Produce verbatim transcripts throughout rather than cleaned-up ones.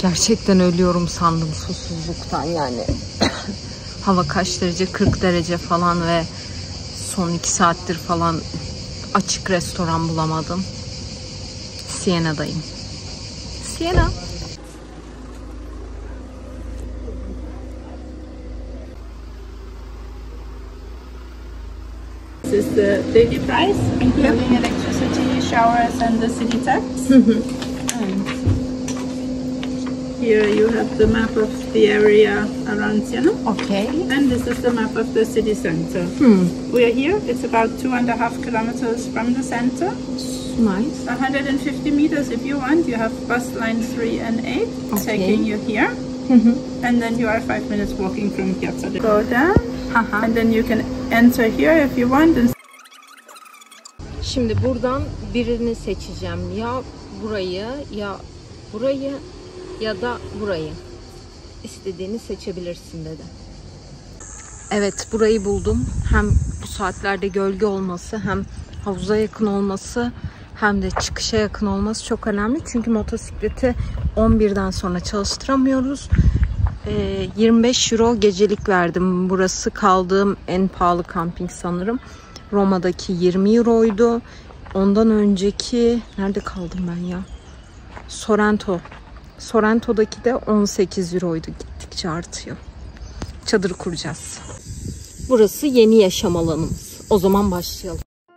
Gerçekten ölüyorum sandım susuzluktan yani. Hava kaç derece? kırk derece falan ve son iki saattir falan açık restoran bulamadım. Siena'dayım. Siena. This is the daily price, including electricity, showers, and the city tax. And here you have the map of the area around Siena. Okay. And this is the map of the city center. Hmm. We are here. It's about two and a half kilometers from the center. Nice. one hundred fifty meters if you want. You have bus line three and eight Okay. taking you here. And then you are five minutes walking from Piazza. Go down. Aha. And then you can enter here if you want. And Şimdi buradan birini seçeceğim. Ya burayı, ya burayı, ya da burayı. İstediğini seçebilirsin dedi. Evet, burayı buldum. Hem bu saatlerde gölge olması, hem havuza yakın olması, hem de çıkışa yakın olması çok önemli. Çünkü motosikleti on birden sonra çalıştıramıyoruz. E, yirmi beş euro gecelik verdim. Burası kaldığım en pahalı kamping sanırım. Roma'daki yirmi euroydu. Ondan önceki nerede kaldım ben ya? Sorrento. Sorrento'daki de on sekiz euroydu. Gittikçe artıyor. Çadır kuracağız. Burası yeni yaşam alanımız. O zaman başlayalım.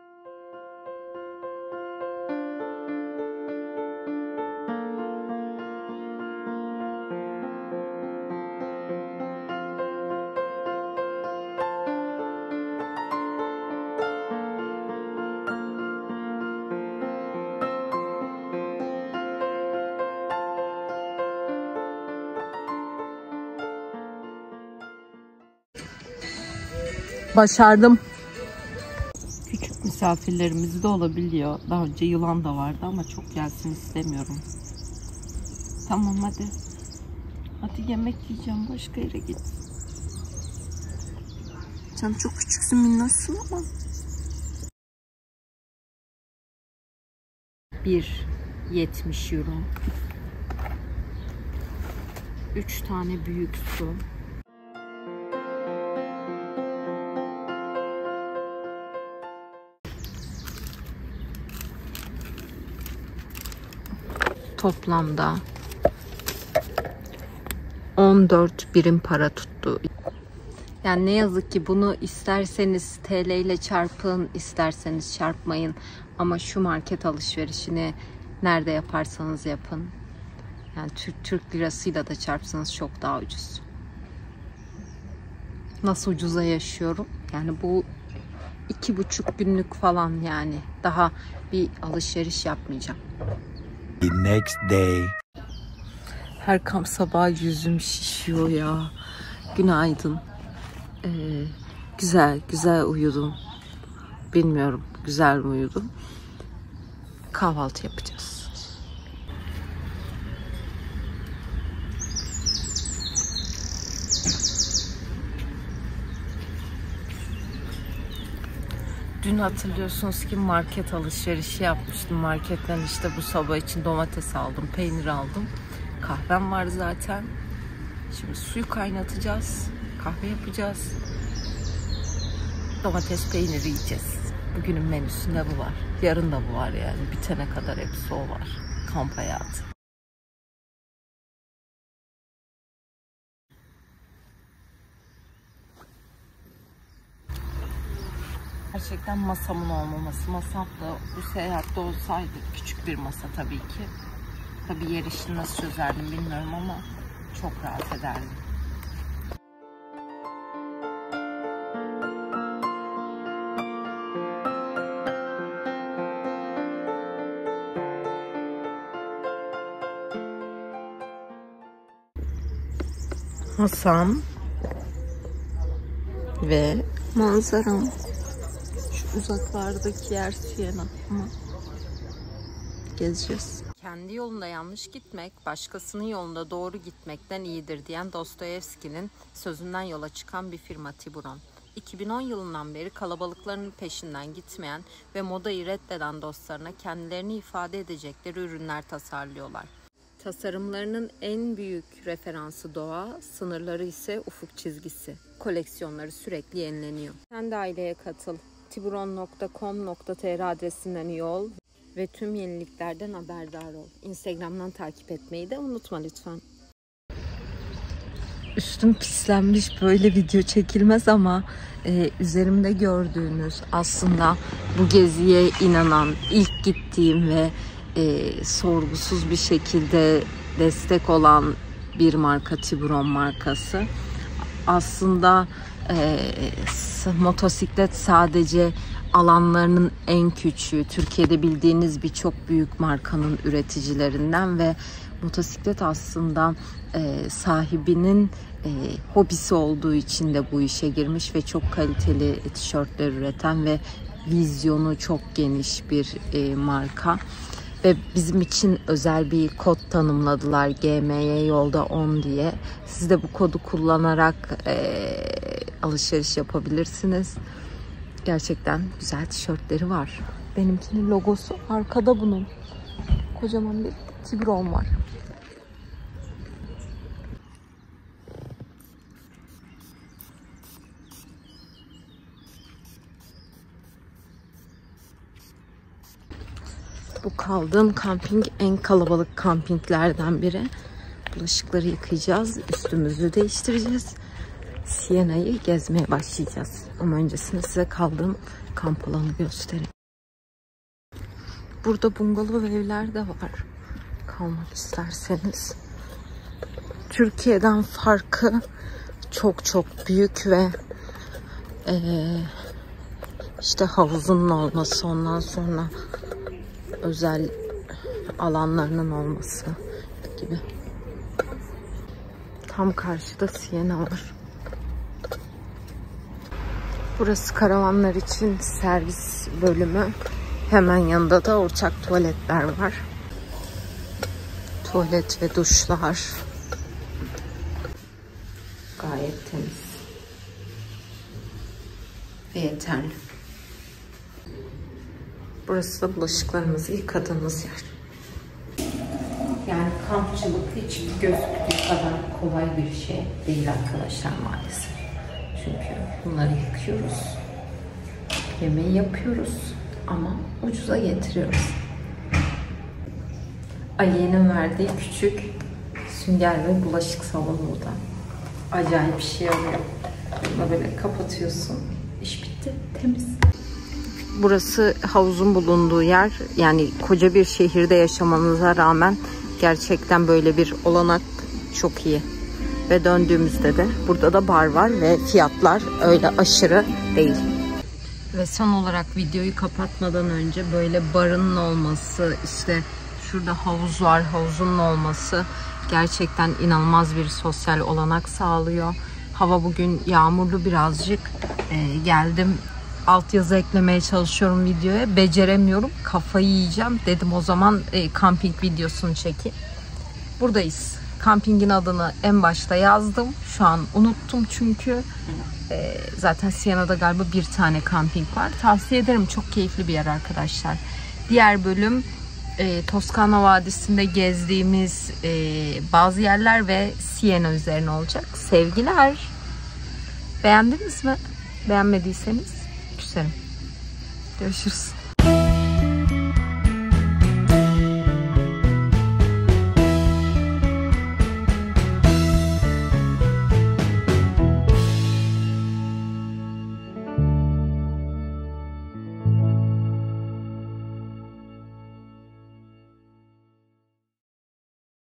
Başardım. Küçük misafirlerimiz de olabiliyor. Daha önce yılan da vardı ama çok gelsin istemiyorum. Tamam hadi. Hadi yemek yiyeceğim. Başka yere git. Sen çok küçüksün, minnoşsun ama. bir yetmiş euro. üç tane büyük su. Toplamda on dört birim para tuttu. Yani ne yazık ki bunu isterseniz T L ile çarpın, isterseniz çarpmayın. Ama şu market alışverişini nerede yaparsanız yapın. Yani Türk Türk lirasıyla da çarpsanız çok daha ucuz. Nasıl ucuza yaşıyorum? Yani bu iki buçuk günlük falan yani. Daha bir alışveriş yapmayacağım. The next day. Her kamp sabah yüzüm şişiyor ya. Günaydın. Ee, güzel, güzel uyudum. Bilmiyorum, güzel mi uyudum? Kahvaltı yapacağız. Dün hatırlıyorsunuz ki market alışverişi yapmıştım. Marketten işte bu sabah için domates aldım, peynir aldım. Kahvem var zaten. Şimdi suyu kaynatacağız. Kahve yapacağız. Domates peyniri yiyeceğiz. Bugünün menüsünde bu var. Yarın da bu var yani. Bitene kadar hepsi o var. Kamp hayatı. Gerçekten masamın olmaması. Masam da bu seyahatte olsaydı küçük bir masa tabii ki. Tabii yer işini nasıl çözerdim bilmiyorum ama çok rahat ederdim. Masam ve manzaram. Şu uzaklardaki yer Siena ama gezeceğiz. Kendi yolunda yanlış gitmek, başkasının yolunda doğru gitmekten iyidir diyen Dostoyevski'nin sözünden yola çıkan bir firma Tiburon. iki bin on yılından beri kalabalıkların peşinden gitmeyen ve modayı reddeden dostlarına kendilerini ifade edecekleri ürünler tasarlıyorlar. Tasarımlarının en büyük referansı doğa, sınırları ise ufuk çizgisi. Koleksiyonları sürekli yenileniyor. Sen de aileye katıl. tiburon nokta com nokta tr adresinden üye ol ve tüm yeniliklerden haberdar ol. Instagram'dan takip etmeyi de unutma lütfen. Üstüm pislenmiş, böyle video çekilmez ama e, üzerimde gördüğünüz aslında bu geziye inanan, ilk gittiğim ve e, sorgusuz bir şekilde destek olan bir marka, Tiburon markası. Aslında e, motosiklet sadece alanlarının en küçüğü. Türkiye'de bildiğiniz birçok büyük markanın üreticilerinden ve motosiklet aslında e, sahibinin e, hobisi olduğu için de bu işe girmiş ve çok kaliteli tişörtler üreten ve vizyonu çok geniş bir e, marka. Ve bizim için özel bir kod tanımladılar, G M Y yolda on diye. Siz de bu kodu kullanarak e, alışveriş yapabilirsiniz. Gerçekten güzel tişörtleri var. Benimkinin logosu arkada bunun. Kocaman bir Tiburon var. Bu kaldığım kamping en kalabalık kampinglerden biri. Bulaşıkları yıkayacağız, üstümüzü değiştireceğiz. Siena'yı gezmeye başlayacağız. Ama öncesinde size kaldığım kamp alanı göstereyim. Burada bungalov evler de var. Kalmak isterseniz. Türkiye'den farkı çok çok büyük ve ee, işte havuzunun olması, ondan sonra özel alanlarının olması gibi. Tam karşıda Siena var. Burası karavanlar için servis bölümü. Hemen yanında da ortak tuvaletler var. Tuvalet ve duşlar. Gayet temiz. Ve yeterli. Burası da bulaşıklarımızı yıkadığımız yer. Yani kampçılık hiç gözüktüğü kadar kolay bir şey değil arkadaşlar maalesef. Çünkü bunları yıkıyoruz. Yemeği yapıyoruz ama ucuza getiriyoruz. Aliye'nin verdiği küçük sünger ve bulaşık salonu da acayip bir şey oluyor. Bunu böyle kapatıyorsun. İş bitti. Temiz. Burası havuzun bulunduğu yer. Yani koca bir şehirde yaşamanıza rağmen gerçekten böyle bir olanak çok iyi. Ve döndüğümüzde de burada da bar var ve fiyatlar öyle aşırı değil. Ve son olarak videoyu kapatmadan önce böyle barının olması, işte şurada havuz var, havuzun olması gerçekten inanılmaz bir sosyal olanak sağlıyor. Hava bugün yağmurlu birazcık. Ee, geldim. Altyazı eklemeye çalışıyorum videoya. Beceremiyorum. Kafayı yiyeceğim. Dedim o zaman e, kamping videosunu çekeyim. Buradayız. Kampingin adını en başta yazdım. Şu an unuttum çünkü. E, zaten Siena'da galiba bir tane kamping var. Tavsiye ederim. Çok keyifli bir yer arkadaşlar. Diğer bölüm e, Toskana Vadisi'nde gezdiğimiz e, bazı yerler ve Siena üzerine olacak. Sevgiler. Beğendiniz mi? Beğenmediyseniz küserim. Görüşürüz.